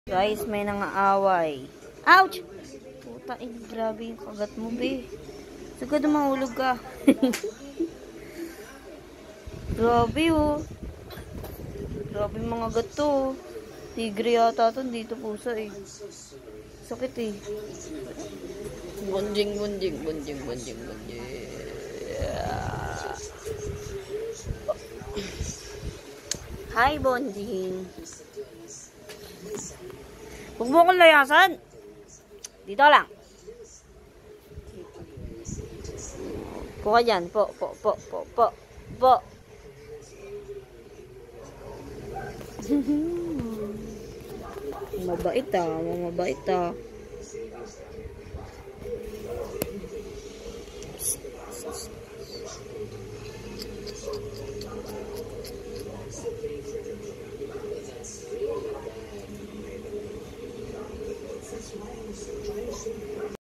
Guys, may nangaaway. Ouch! Puta, grabe yung kagat mo, be. Sagad mahulog ka. Grabe, oh. Grabe mga gato. Tigre yata ito. Dito pusa, eh. Sakit, eh. Bunjing. Hi, Bonjing. Huwag mo akong layasan. Dito lang. Po ka dyan. Po. Mabait ah.